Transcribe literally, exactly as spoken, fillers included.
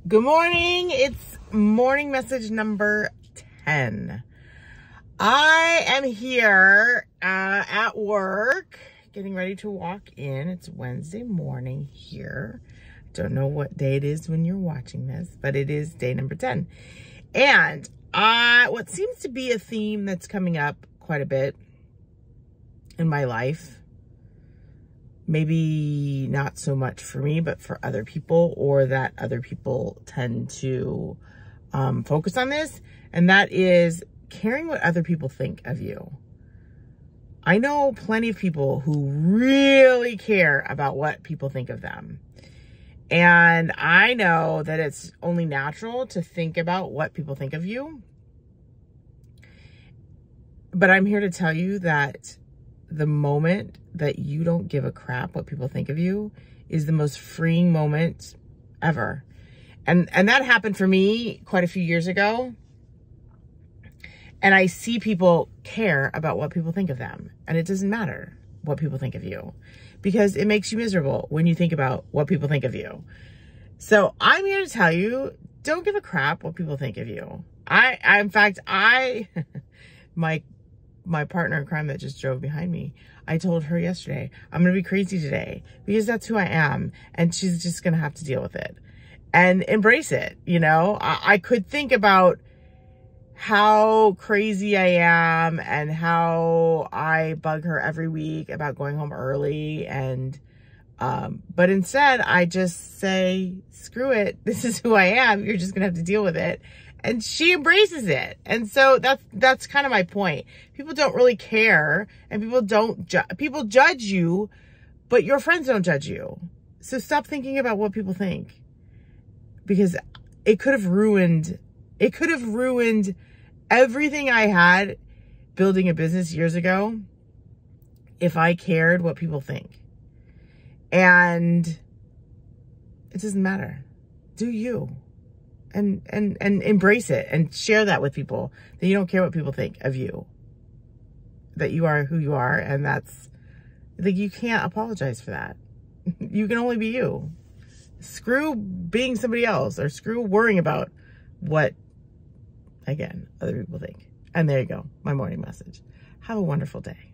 Good morning. It's morning message number ten. I am here uh, at work, getting ready to walk in. It's Wednesday morning here. Don't know what day it is when you're watching this, but it is day number ten. And uh, what seems to be a theme that's coming up quite a bit in my life, maybe not so much for me, but for other people, or that other people tend to um, focus on this, and that is caring what other people think of you. I know plenty of people who really care about what people think of them. And I know that it's only natural to think about what people think of you. But I'm here to tell you that the moment that you don't give a crap what people think of you is the most freeing moment ever. And and that happened for me quite a few years ago. And I see people care about what people think of them. And it doesn't matter what people think of you, because it makes you miserable when you think about what people think of you. So I'm here to tell you, don't give a crap what people think of you. I, I in fact, I, my my partner in crime that just drove behind me, I told her yesterday, I'm going to be crazy today because that's who I am. And she's just going to have to deal with it and embrace it. You know, I, I could think about how crazy I am and how I bug her every week about going home early. And, um, but instead I just say, screw it. This is who I am. You're just going to have to deal with it. And she embraces it. And so that's, that's kind of my point. People don't really care, and people don't, ju people judge you, but your friends don't judge you. So stop thinking about what people think, because it could have ruined, it could have ruined everything I had building a business years ago if I cared what people think. And it doesn't matter. Do you. And, and, and embrace it and share that with people, that you don't care what people think of you, that you are who you are. And that's like, you can't apologize for that. You can only be you. Screw being somebody else, or screw worrying about what, again, other people think. And there you go. My morning message. Have a wonderful day.